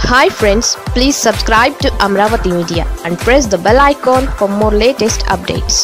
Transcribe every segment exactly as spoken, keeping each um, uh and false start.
Hi friends, please subscribe to Amravati Media and press the bell icon for more latest updates.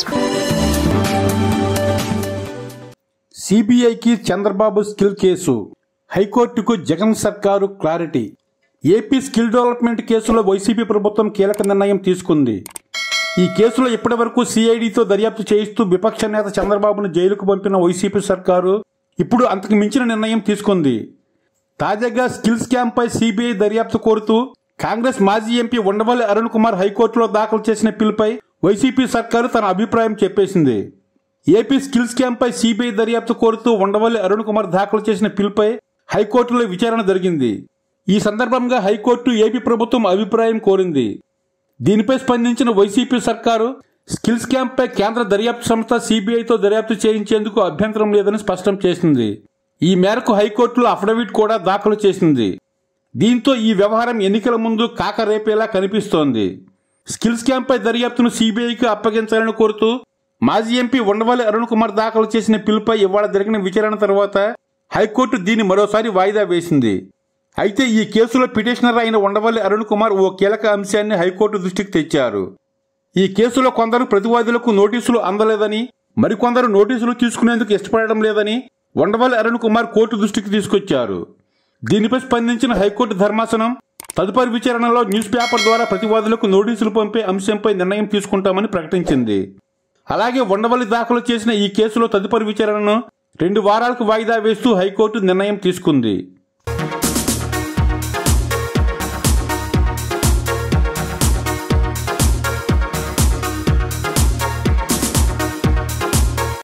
CBI కి Chandrababu skill case, హైకోర్టుకు జగన్ సర్కారు clarity. AP skill development కేసులో YCP ప్రభుత్వం కీలక నిర్ణయం తీసుకుంది. ఈ కేసులో ఇప్పటివరకు సిఐడితో దర్యాప్తు చేయిస్తూ విపక్ష నేత చంద్రబాబును జైలుకు పంపిన వైసీపీ సర్కారు ఇప్పుడు అంతకు మించిన నిర్ణయం తీసుకుంది. తాజాగా స్కిల్ స్కామ్ పై సిబిఐ దర్యాప్తు కోరుతూ కాంగ్రెస్ మాజీ ఎంపీ ఉండవల్లి అరుణ్ కుమార్ హైకోర్టులో దాఖలు చేసిన పిల్పై వైసీపీ సర్కారు తన అభిప్రాయం చెప్పేసింది. ఏపీ స్కిల్ స్కామ్ పై సిబిఐ దర్యాప్తు కోరుతూ ఉండవల్లి అరుణ్ కుమార్ దాఖలు చేసిన పిల్పై హైకోర్టులో విచారణ జరిగింది. ఈ సందర్భంగా హైకోర్టు ఏపీ ప్రభుత్వం అభిప్రాయం కోరింది. దీనిపై స్పందించిన వైసీపీ సర్కారు స్కిల్ స్కామ్ పై కేంద్ర దర్యాప్తు సంస్థ సిబిఐతో దర్యాప్తు చేయించేందుకు అభ్యంతరం లేదని స్పష్టం చేసింది. ఈ మేరకు హైకోర్టులో అఫిడవిట్ కూడా దాఖలు చేసింది. దీంతో ఈ వ్యవహారం ఎన్నికల ముందు కాకరేపేలా కనిపిస్తోంది. స్కిల్ స్కామ్ పై దర్యాప్తును సిబిఐకి అప్పగించాలని కోరుతూ మాజీ ఎంపీ ఉండవల్లి అరుణ్ కుమార్ దాఖలు చేసిన పిల్పై ఇవాళ జరిగిన విచారణ తర్వాత హైకోర్టు దీన్ని మరోసారి వాయిదా వేసింది. అయితే ఈ కేసులో పిటిషనర్ అయిన ఉండవల్లి అరుణ్ కుమార్ ఓ కీలక అంశాన్ని హైకోర్టు దృష్టికి తెచ్చారు. ఈ కేసులో కొందరు ప్రతివాదులకు నోటీసులు అందలేదని, మరికొందరు నోటీసులు తీసుకునేందుకు ఇష్టపడడం లేదని ఉండవల్లి అరుణ్ కుమార్ కోర్టు దృష్టికి తీసుకొచ్చారు. దీనిపై స్పందించిన హైకోర్టు ధర్మాసనం తదుపరి విచారణలో న్యూస్ పేపర్ ద్వారా ప్రతివాదులకు నోటీసులు పంపే అంశంపై నిర్ణయం తీసుకుంటామని ప్రకటించింది. అలాగే ఉండవల్లి దాఖలు చేసిన ఈ కేసులో తదుపరి విచారణను రెండు వారాలకు వాయిదా వేస్తూ హైకోర్టు నిర్ణయం తీసుకుంది.